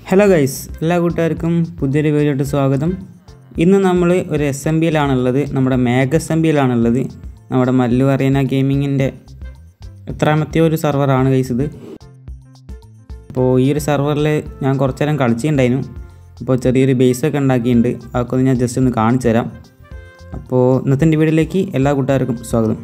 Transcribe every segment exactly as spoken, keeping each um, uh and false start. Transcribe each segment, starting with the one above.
Hello guys, എല്ലാ കൂട്ടുകാർക്കും പുതിയൊരു വീഡിയോയിട്ട് സ്വാഗതം. ഇന്ന് നമ്മൾ ഒരു എസ് എം ബിയിലാണുള്ളത്, നമ്മുടെ മേഘ എസ് എം ബിയിലാണുള്ളത്. നമ്മുടെ മല്ലു അറീന ഗെയിമിങ്ങിൻ്റെ എത്രാമത്തെ ഒരു സെർവറാണ് ഗൈസ് ഇത്. അപ്പോൾ ഈ ഒരു സെർവറിൽ ഞാൻ കുറച്ച് നേരം കളിച്ചിട്ടുണ്ടായിരുന്നു. അപ്പോൾ ചെറിയൊരു ബേസൊക്കെ ഉണ്ടാക്കിയിട്ടുണ്ട്, അതൊക്കെ ഒന്ന് ഞാൻ ജസ്റ്റ് ഒന്ന് കാണിച്ചു തരാം. അപ്പോൾ ഇന്നത്തെ വീഡിയോയിലേക്ക് എല്ലാ കൂട്ടുകാർക്കും സ്വാഗതം.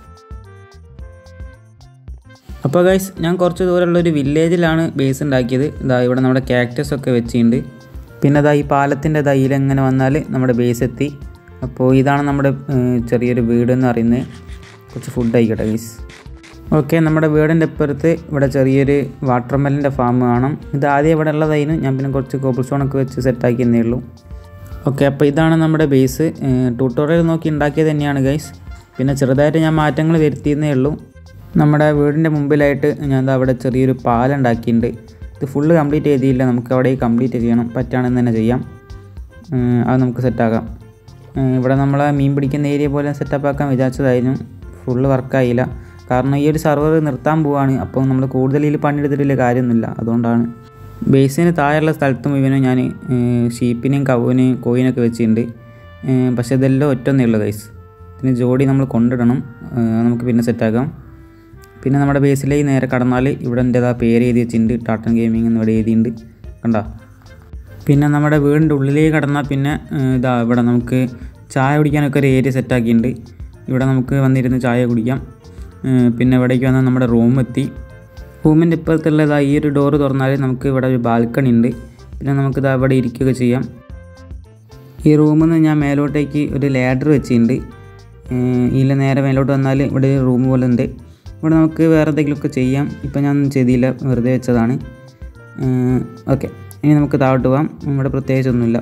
അപ്പോൾ ഗൈസ്, ഞാൻ കുറച്ച് ദൂരമുള്ളൊരു വില്ലേജിലാണ് ബേസ് ഉണ്ടാക്കിയത്. ഇതാ ഇവിടെ നമ്മുടെ ക്യാക്ടസ് ഒക്കെ വെച്ചിട്ടുണ്ട്. പിന്നെ ഇതാ ഈ പാലത്തിൻ്റെ ദൈയിലെങ്ങനെ വന്നാൽ നമ്മുടെ ബേസ് എത്തി. അപ്പോൾ ഇതാണ് നമ്മുടെ ചെറിയൊരു വീട് എന്ന് പറയുന്നത്. കുറച്ച് ഫുഡ് ആയിക്കോട്ടെ ഗൈസ്. ഓക്കെ, നമ്മുടെ വീടിൻ്റെ അപ്പുറത്ത് ഇവിടെ ചെറിയൊരു വാട്ടർമെലിൻ്റെ ഫാം കാണാം. ഇത് ആദ്യം ഇവിടെ ഉള്ളതായിരുന്നു, ഞാൻ പിന്നെ കുറച്ച് കോബിൾ സ്റ്റോണൊക്കെ വെച്ച് സെറ്റാക്കിയെന്നേ ഉള്ളൂ. ഓക്കെ, അപ്പോൾ ഇതാണ് നമ്മുടെ ബേസ്. ട്യൂട്ടോറിയൽ നോക്കി ഉണ്ടാക്കിയത് തന്നെയാണ് ഗൈസ്. പിന്നെ ചെറുതായിട്ട് ഞാൻ മാറ്റങ്ങൾ വരുത്തിയെന്നേ ഉള്ളൂ. നമ്മുടെ വീടിൻ്റെ മുമ്പിലായിട്ട് ഞാൻ അവിടെ ചെറിയൊരു പാലുണ്ടാക്കിയിട്ടുണ്ട്. ഇത് ഫുള്ള് കംപ്ലീറ്റ് ചെയ്തില്ല, നമുക്ക് അവിടെ കംപ്ലീറ്റ് ചെയ്യണം. പറ്റുകയാണെന്ന് തന്നെ ചെയ്യാം, അത് നമുക്ക് സെറ്റാക്കാം. ഇവിടെ നമ്മളെ മീൻ പിടിക്കുന്ന ഏരിയ പോലെ സെറ്റപ്പ് ആക്കാൻ വിചാരിച്ചതായിരുന്നു, ഫുള്ള് വർക്കായില്ല. കാരണം ഈ ഒരു സെർവർ നിർത്താൻ പോവുകയാണ്. അപ്പോൾ നമ്മൾ കൂടുതൽ ഇതിൽ പണിയെടുത്തിട്ടില്ല കാര്യമൊന്നുമില്ല. അതുകൊണ്ടാണ് ബേസിന് താഴെയുള്ള സ്ഥലത്ത് മുഴുവനും ഞാൻ ഷീപ്പിനെയും കവുവിനെയും കോയിനൊക്കെ വെച്ചിട്ടുണ്ട്. പക്ഷേ ഇതെല്ലാം ഒറ്റൊന്നേ ഉള്ളൂ ഗൈസ്. ഇതിന് ജോഡി നമ്മൾ കൊണ്ടിടണം, നമുക്ക് പിന്നെ സെറ്റാക്കാം. പിന്നെ നമ്മുടെ ബേസിലേക്ക് നേരെ കടന്നാൽ ഇവിടെ എൻ്റെതാ പേര് എഴുതി വെച്ചിട്ടുണ്ട്, ടാട്ടൻ ഗെയിമിംഗ് എന്ന് ഇവിടെ എഴുതിയിട്ടുണ്ട്, കണ്ടോ. പിന്നെ നമ്മുടെ വീടിൻ്റെ ഉള്ളിലേക്ക് കടന്നാൽ പിന്നെ ഇതാ ഇവിടെ നമുക്ക് ചായ കുടിക്കാനൊക്കെ ഒരു ഏരിയ സെറ്റാക്കിയിട്ടുണ്ട്. ഇവിടെ നമുക്ക് വന്നിരുന്ന് ചായ കുടിക്കാം. പിന്നെ ഇവിടേക്ക് വന്നാൽ നമ്മുടെ റൂം എത്തി. റൂമിൻ്റെ ഇപ്പുറത്തുള്ളതാ ഈ ഒരു ഡോറ് തുറന്നാൽ നമുക്ക് ഇവിടെ ഒരു ബാൽക്കണി ഉണ്ട്. പിന്നെ നമുക്കിതാ ഇവിടെ ഇരിക്കുകയൊക്കെ ചെയ്യാം. ഈ റൂമിൽ നിന്ന് ഞാൻ മേലോട്ടേക്ക് ഒരു ലാഡർ വെച്ചിട്ടുണ്ട്. ഇതിൽ നേരെ മേലോട്ട് വന്നാൽ ഇവിടെ ഒരു റൂം പോലെ ഉണ്ട്. ഇവിടെ നമുക്ക് വേറെ എന്തെങ്കിലുമൊക്കെ ചെയ്യാം. ഇപ്പം ഞാൻ ചെയ്തില്ല, വെറുതെ വെച്ചതാണ്. ഓക്കെ, ഇനി നമുക്ക് താഴോട്ട് പോകാം. ഇവിടെ പ്രത്യേകിച്ചൊന്നുമില്ല.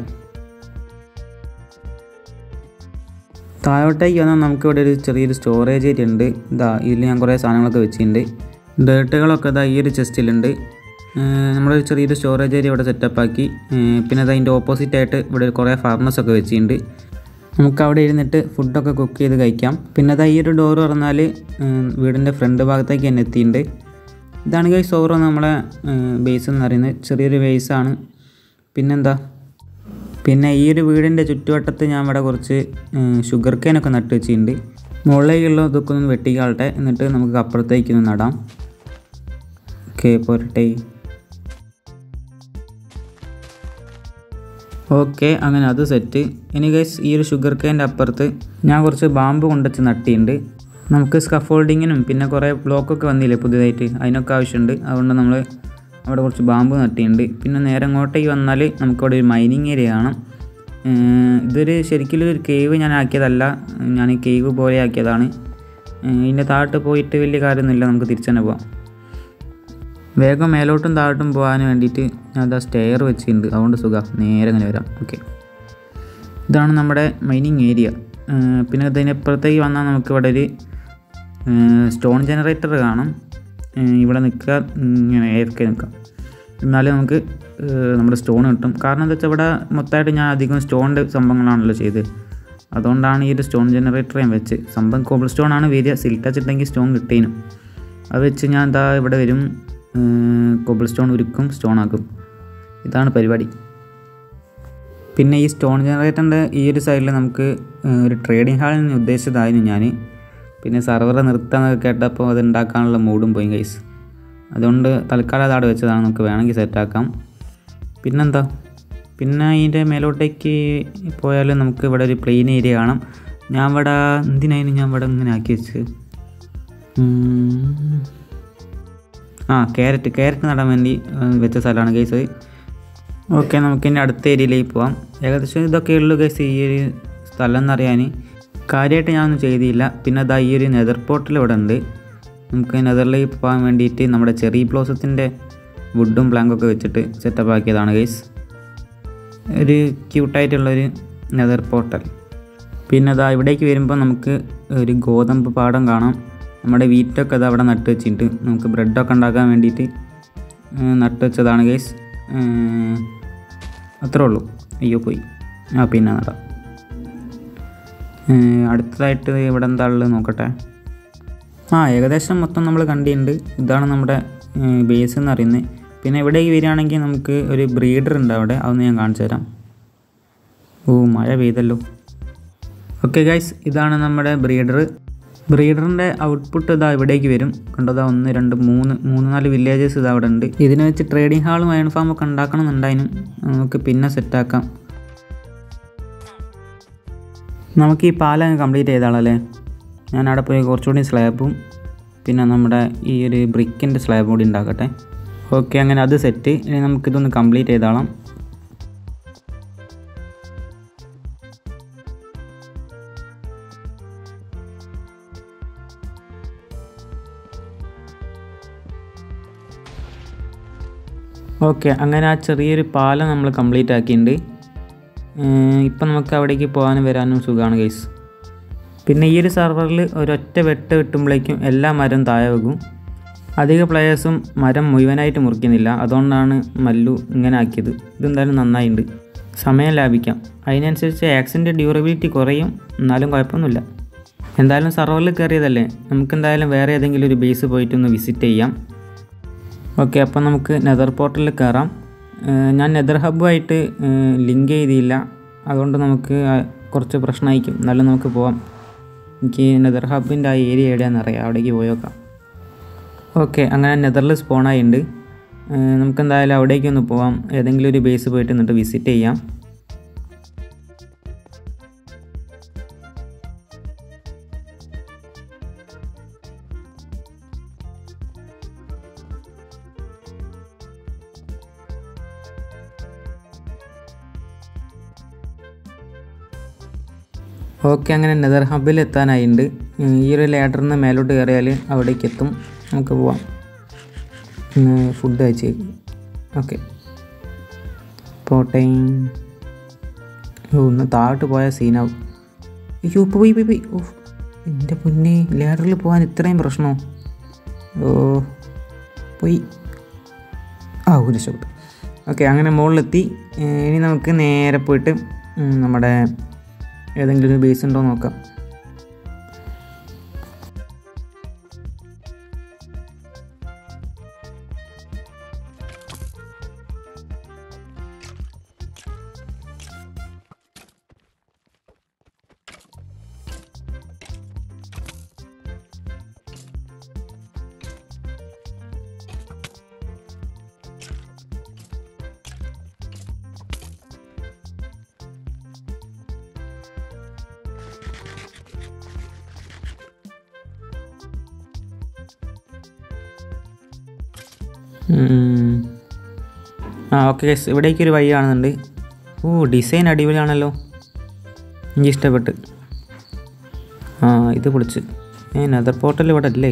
താഴോട്ടേക്ക് വന്നാൽ നമുക്കിവിടെ ഒരു ചെറിയൊരു സ്റ്റോറേജ് ഏരിയ ഉണ്ട്. ഇതാ ഇതിൽ ഞാൻ കുറേ സാധനങ്ങളൊക്കെ വെച്ചിട്ടുണ്ട്. ഡേട്ടുകളൊക്കെ ഇതാ ഈ ഒരു ചെസ്റ്റിലുണ്ട്. നമ്മളൊരു ചെറിയൊരു സ്റ്റോറേജ് ഏരിയ ഇവിടെ സെറ്റപ്പാക്കി. പിന്നെ അത് അതിൻ്റെ ഓപ്പോസിറ്റായിട്ട് ഇവിടെ കുറേ ഫർണസൊക്കെ വെച്ചിട്ടുണ്ട്. നമുക്ക് അവിടെ ഇരുന്നിട്ട് ഫുഡൊക്കെ കുക്ക് ചെയ്ത് കഴിക്കാം. പിന്നെ അത് ഈ ഒരു ഡോറ് തുറന്നാൽ വീടിൻ്റെ ഫ്രണ്ട് ഭാഗത്തേക്ക് തന്നെ എത്തിയിട്ടുണ്ട്. ഇതാണ് ഗൈസ് ഓവർ നമ്മളെ ബേസ് എന്ന് പറയുന്നത്. ചെറിയൊരു ബേസാണ്. പിന്നെന്താ, പിന്നെ ഈ ഒരു വീടിൻ്റെ ചുറ്റുവട്ടത്ത് ഞാൻ ഇവിടെ കുറച്ച് ഷുഗർ കെയിനൊക്കെ നട്ട് വെച്ചിട്ടുണ്ട്. മുകളിലേക്കുള്ള ഇതൊക്കെ ഒന്ന് വെട്ടിക്കാളട്ടെ, എന്നിട്ട് നമുക്ക് അപ്പുറത്തേക്കൊന്ന് നടാം. ഓക്കെ, പോരട്ടെ. ഓക്കെ, അങ്ങനെ അത് സെറ്റ്. ഇനി ഗൈസ് ഈ ഒരു ഷുഗർ കെയിൻ്റെ അപ്പുറത്ത് ഞാൻ കുറച്ച് ബാമ്പ് കൊണ്ടുവച്ച് നട്ടിട്ടുണ്ട്. നമുക്ക് സ്കഫോൾഡിങ്ങിനും പിന്നെ കുറേ ബ്ലോക്കൊക്കെ വന്നില്ലേ പുതിയതായിട്ട്, അതിനൊക്കെ ആവശ്യമുണ്ട്. അതുകൊണ്ട് നമ്മൾ അവിടെ കുറച്ച് ബാമ്പ് നട്ടിട്ടുണ്ട്. പിന്നെ നേരെ അങ്ങോട്ടേക്ക് വന്നാൽ നമുക്കവിടെ ഒരു മൈനിങ് ഏരിയ കാണാം. ഇതൊരു ശരിക്കും ഒരു കേവ് ഞാൻ ആക്കിയതല്ല, ഞാൻ കേവ് പോലെ ആക്കിയതാണ്. ഇതിൻ്റെ താഴോട്ട് പോയിട്ട് വലിയ കാര്യമൊന്നുമില്ല, നമുക്ക് തിരിച്ചു തന്നെ പോവാം. വേഗം മേലോട്ടും താഴോട്ടും പോകാൻ വേണ്ടിയിട്ട് ഞാൻ അതാ സ്റ്റെയർ വെച്ചിട്ടുണ്ട്, അതുകൊണ്ട് സുഖം, നേരെ അങ്ങനെ വരാം. ഓക്കെ, ഇതാണ് നമ്മുടെ മൈനിങ് ഏരിയ. പിന്നെ ഇതിനപ്പുറത്തേക്ക് വന്നാൽ നമുക്കിവിടെ ഒരു സ്റ്റോൺ ജനറേറ്റർ കാണാം. ഇവിടെ നിൽക്കുക, ഇങ്ങനെ ഏതൊക്കെ നിൽക്കാം, എന്നാലും നമുക്ക് നമ്മുടെ സ്റ്റോൺ കിട്ടും. കാരണം എന്താ വെച്ചാൽ ഇവിടെ മൊത്തമായിട്ട് ഞാൻ അധികം സ്റ്റോണിൻ്റെ സംഭവങ്ങളാണല്ലോ ചെയ്തത്. അതുകൊണ്ടാണ് ഈ ഒരു സ്റ്റോൺ ജനറേറ്റർ ഞാൻ വെച്ച്. സംഭവം കോബിൾ സ്റ്റോൺ ആണ് വരിക, സിൽറ്റ് വെച്ചിട്ടുണ്ടെങ്കിൽ സ്റ്റോൺ കിട്ടേനും. അത് വെച്ച് ഞാൻ എന്താ ഇവിടെ വരും, കോബിൾ സ്റ്റോൺ ഉരുക്കും, സ്റ്റോൺ ആക്കും. ഇതാണ് പരിപാടി. പിന്നെ ഈ സ്റ്റോൺ ജനറേറ്ററിൻ്റെ ഈ ഒരു സൈഡിൽ നമുക്ക് ഒരു ട്രേഡിംഗ് ഹാളിൽ നിന്ന് ഉദ്ദേശിച്ചതായിരുന്നു ഞാൻ. പിന്നെ സർവർ നിർത്താന്നൊക്കെ കേട്ടപ്പോൾ അത് ഉണ്ടാക്കാനുള്ള മൂഡും പോയി ഗൈസ്. അതുകൊണ്ട് തൽക്കാലം അത് അവിടെ വെച്ചതാണ്, നമുക്ക് വേണമെങ്കിൽ സെറ്റാക്കാം. പിന്നെന്താ, പിന്നെ അതിൻ്റെ മേലോട്ടേക്ക് പോയാൽ നമുക്ക് ഇവിടെ ഒരു പ്ലെയിൻ ഏരിയ കാണാം. ഞാൻ ഇവിടെ എന്തിനായിരുന്നു ഞാൻ ഇവിടെ ഇങ്ങനെ ആക്കി വെച്ച്, ആ ക്യാരറ്റ് ക്യാരറ്റ് നടാൻ വേണ്ടി വെച്ച സ്ഥലമാണ് ഗൈസ്. ഓക്കെ, നമുക്കിൻ്റെ അടുത്ത ഏരിയയിലേക്ക് പോവാം. ഏകദേശം ഇതൊക്കെ ഉള്ളൂ ഗൈസ് ഈ ഒരു സ്ഥലം എന്നറിയാൻ. കാര്യമായിട്ട് ഞാനൊന്നും ചെയ്തില്ല. പിന്നെ അതാ ഈ ഒരു നെതർ പോർട്ടൽ ഇവിടെ ഉണ്ട്. നമുക്ക് നെതറിലേക്ക് പോകാൻ വേണ്ടിയിട്ട് നമ്മുടെ ചെറി ബ്ലോസത്തിൻ്റെ വുഡും പ്ലാങ്കൊക്കെ വെച്ചിട്ട് സെറ്റപ്പ് ആക്കിയതാണ് ഗൈസ്. ഒരു ക്യൂട്ടായിട്ടുള്ളൊരു നെതർ പോർട്ടൽ. പിന്നെ അതാ ഇവിടേക്ക് വരുമ്പോൾ നമുക്ക് ഒരു ഗോതമ്പ് പാടം കാണാം. നമ്മുടെ വീറ്റൊക്കെ അത് അവിടെ നട്ട് വെച്ചിട്ട് നമുക്ക് ബ്രെഡൊക്കെ ഉണ്ടാക്കാൻ വേണ്ടിയിട്ട് നട്ട് വെച്ചതാണ് ഗൈസ്. അത്രേ ഉള്ളൂ. അയ്യോ പോയി. ആ പിന്നെ നടാം. അടുത്തതായിട്ട് ഇവിടെ എന്താ ഉള്ളത് നോക്കട്ടെ. ആ ഏകദേശം മൊത്തം നമ്മൾ കണ്ടിട്ടുണ്ട്. ഇതാണ് നമ്മുടെ ബേസ് എന്ന് പറയുന്നത്. പിന്നെ ഇവിടേക്ക് വരികയാണെങ്കിൽ നമുക്ക് ഒരു ബ്രീഡർ ഉണ്ട് അവിടെ, അതൊന്ന് ഞാൻ കാണിച്ചു തരാം. ഓ മഴ പെയ്തല്ലോ. ഓക്കെ ഗൈസ്, ഇതാണ് നമ്മുടെ ബ്രീഡർ. ബ്രീഡറിൻ്റെ ഔട്ട്പുട്ട് ഇതാ ഇവിടേക്ക് വരും. കണ്ടതാ ഒന്ന് രണ്ട് മൂന്ന് മൂന്ന് നാല് വില്ലേജസ് ഇതാ അവിടെ ഉണ്ട്. ഇതിനെ വെച്ച് ട്രേഡിംഗ് ഹാളും അയൺ ഫാമും ഒക്കെ ഉണ്ടാക്കണം എന്നുണ്ടായിരുന്നു. നമുക്ക് പിന്നെ സെറ്റാക്കാം. നമുക്ക് ഈ പാലം കംപ്ലീറ്റ് ചെയ്താളല്ലേ. ഞാൻ അവിടെ പോയി കുറച്ചുകൂടി സ്ലാബും പിന്നെ നമ്മുടെ ഈ ഒരു ബ്രിക്കിൻ്റെ സ്ലാബും കൂടി ഉണ്ടാക്കട്ടെ. ഓക്കെ, അങ്ങനെ അത് സെറ്റ്. ഇനി നമുക്കിതൊന്ന് കംപ്ലീറ്റ് ചെയ്താളാം. ഓക്കെ, അങ്ങനെ ആ ചെറിയൊരു പാലം നമ്മൾ കംപ്ലീറ്റ് ആക്കിയിട്ടുണ്ട്. ഇപ്പം നമുക്ക് അവിടേക്ക് പോകാനും വരാനും സുഖമാണ് ഗൈസ്. പിന്നെ ഈ ഒരു സെർവറിൽ ഒരൊറ്റ വെട്ട് കിട്ടുമ്പോഴേക്കും എല്ലാ മരവും താഴെ വെക്കും. അധിക പ്ലെയേഴ്സും മരം മുഴുവനായിട്ട് മുറിക്കുന്നില്ല. അതുകൊണ്ടാണ് മല്ലു ഇങ്ങനെ ആക്കിയത്. ഇതെന്തായാലും നന്നായിട്ടുണ്ട്, സമയം ലാഭിക്കാം. അതിനനുസരിച്ച് ആക്സിൻ്റെ ഡ്യൂറബിലിറ്റി കുറയും, എന്നാലും കുഴപ്പമൊന്നുമില്ല. എന്തായാലും സെർവറിൽ കയറിയതല്ലേ, നമുക്കെന്തായാലും വേറെ ഏതെങ്കിലും ഒരു ബേസ് പോയിട്ടൊന്ന് വിസിറ്റ് ചെയ്യാം. ഓക്കെ, അപ്പോൾ നമുക്ക് നെതർ പോർട്ടലിൽ കയറാം. ഞാൻ നെതർ ഹബ്ബുമായിട്ട് ലിങ്ക് ചെയ്തില്ല, അതുകൊണ്ട് നമുക്ക് കുറച്ച് പ്രശ്നമായിരിക്കും. എന്നാലും നമുക്ക് പോവാം. എനിക്ക് നെതർ ഹബിൻ്റെ ആ ഏരിയ എവിടെയാണെന്ന് അറിയാം, അവിടേക്ക് പോയി നോക്കാം. ഓക്കെ, അങ്ങനെ നെതറിൽ സ്പോണായിട്ടുണ്ട്. നമുക്കെന്തായാലും അവിടേക്കൊന്ന് പോവാം. ഏതെങ്കിലും ഒരു ബേസ് പോയിട്ട് എന്നിട്ട് വിസിറ്റ് ചെയ്യാം. ഓക്കെ, അങ്ങനെ നെതർ ഹബിൽ എത്താനായിട്ടുണ്ട്. ഈ ഒരു ലാഡറിൽ നിന്ന് മേലോട്ട് കയറിയാൽ അവിടേക്ക് എത്തും. നമുക്ക് പോവാം. ഫുഡ് കഴിച്ച് ഓക്കെ പോട്ടെ. ഓ ഒന്ന് താഴോട്ട് പോയാൽ സീനാവും. അയ്യോ ഇപ്പോൾ പോയി പോയി പോയി ഓ എൻ്റെ പൊന്നെ, ലാഡറിൽ പോകാൻ ഇത്രയും പ്രശ്നമോ? ഓ പോയി. ആ ഒരു രക്ഷപ്പെട്ടു. ഓക്കെ, അങ്ങനെ മുകളിലെത്തി. ഇനി നമുക്ക് നേരെ പോയിട്ട് നമ്മുടെ ഏതെങ്കിലും ഒരു ബേസ് ഉണ്ടോ നോക്കാം. ആ ഓക്കെ ഗൈസ്, ഇവിടേക്കൊരു വഴി കാണുന്നുണ്ട്. ഓ ഡിസൈൻ അടിപൊളിയാണല്ലോ, എനിക്ക് ഇഷ്ടപ്പെട്ട്. ആ ഇത് പൊളിച്ച്. ഏ നെതർ പോർട്ടൽ ഇവിടെ അല്ലേ?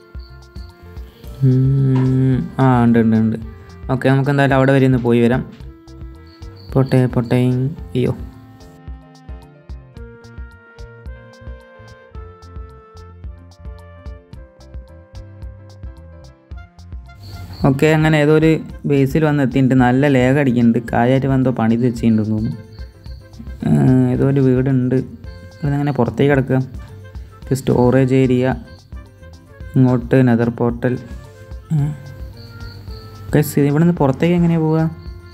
ആ ഉണ്ട് ഉണ്ട് ഉണ്ട്. ഓക്കെ, നമുക്ക് എന്തായാലും അവിടെ വരെ ഒന്ന് പോയി വരാം. പോട്ടെ പോട്ടെ. അയ്യോ ഓക്കെ, അങ്ങനെ ഏതോ ഒരു ബേസിൽ വന്ന് എത്തിയിട്ടുണ്ട്. നല്ല ലേഖ അടിക്കുന്നുണ്ട്. കാര്യമായിട്ട് വന്നോ പണിത് വെച്ചിട്ടുണ്ടെന്ന് തോന്നുന്നു. ഏതോ ഒരു വീടുണ്ട്. ഇതങ്ങനെ പുറത്തേക്ക് കിടക്കുക. സ്റ്റോറേജ് ഏരിയ, ഇങ്ങോട്ട് നെതർ പോർട്ടൽ. ഇവിടെ നിന്ന് പുറത്തേക്ക് എങ്ങനെയാണ് പോവുക?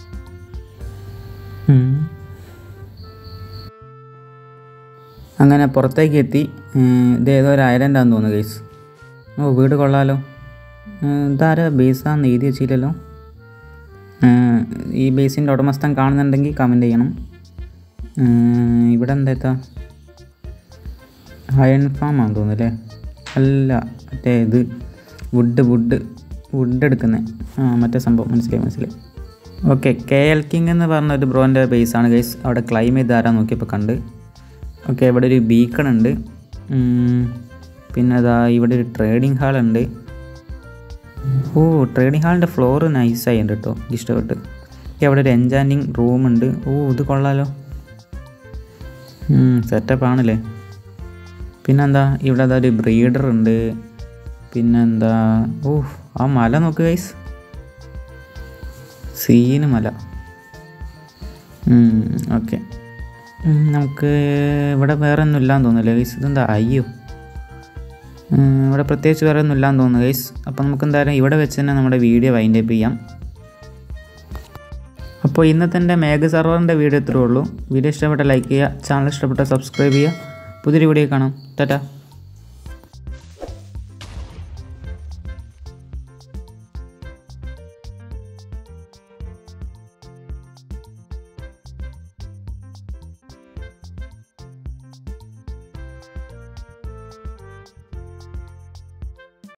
അങ്ങനെ പുറത്തേക്ക് എത്തി. ഇത് ഏതോ ഒരു ഐലൻഡാന്ന് തോന്നുന്നു ഗൈസ്. ഓ വീട് കൊള്ളാലോ. ഇതാരാ ബേസാന്ന് എഴുതി വെച്ചില്ലല്ലോ. ഈ ബേസിൻ്റെ ഉടമസ്ഥൻ കാണുന്നുണ്ടെങ്കിൽ കമൻറ്റ് ചെയ്യണം. ഇവിടെ എന്താ അയൺ ഫാം ആണെന്ന് തോന്നുന്നല്ലേ? അല്ല, മറ്റേ ഇത് വുഡ് വുഡ് വുഡ് എടുക്കുന്നത്. ആ മറ്റേ സംഭവം മനസ്സിലായി മനസ്സിലായി. ഓക്കെ, കെ എൽ കിങ് എന്ന് പറഞ്ഞ ഒരു ബ്രോൻ്റെ ബേസാണ് ഗൈസ്. അവിടെ ക്ലൈം ചെയ്ത് ആരാ നോക്കിയപ്പോൾ കണ്ട്. ഓക്കെ, ഇവിടെ ഒരു ബീക്കൺ ഉണ്ട്. പിന്നെ അതാ ഇവിടെ ഒരു ട്രേഡിംഗ് ഹാളുണ്ട്. ഓ ട്രേഡിംഗ് ഹാളിൻ്റെ ഫ്ലോറ് നൈസായി ഉണ്ട് കേട്ടോ, ഇഷ്ടപ്പെട്ട്. അവിടെ ഒരു എൻചാൻറ്റിങ് റൂമുണ്ട്. ഓ ഇത് കൊള്ളാലോ, സെറ്റപ്പ് ആണല്ലേ. പിന്നെന്താ ഇവിടെ അതാ ഒരു ബ്രീഡർ ഉണ്ട്. പിന്നെന്താ ഓ ആ മല നോക്ക് ഗൈസ്, സീന് മല. ഓക്കെ, നമുക്ക് ഇവിടെ വേറെ ഒന്നും ഇല്ലാന്ന് തോന്നുന്നില്ല ഗൈസ്. ഇതെന്താ അയ്യോ, ഇവിടെ പ്രത്യേകിച്ച് വേറെ ഒന്നും ഇല്ലാന്ന് തോന്നുന്നു ഗൈസ്. അപ്പോൾ നമുക്ക് എന്തായാലും ഇവിടെ വെച്ച് തന്നെ നമ്മുടെ വീഡിയോ വൈൻഡ് അപ്പ് ചെയ്യാം. അപ്പോൾ ഇന്നത്തെ എൻ്റെ മേഘ സർവറിൻ്റെ വീഡിയോ ഇത്രയേ ഉള്ളൂ. വീഡിയോ ഇഷ്ടപ്പെട്ട ലൈക്ക് ചെയ്യുക, ചാനൽ ഇഷ്ടപ്പെട്ട സബ്സ്ക്രൈബ് ചെയ്യുക. പുതിയൊരു വീഡിയോ കാണാം. ടാറ്റാ.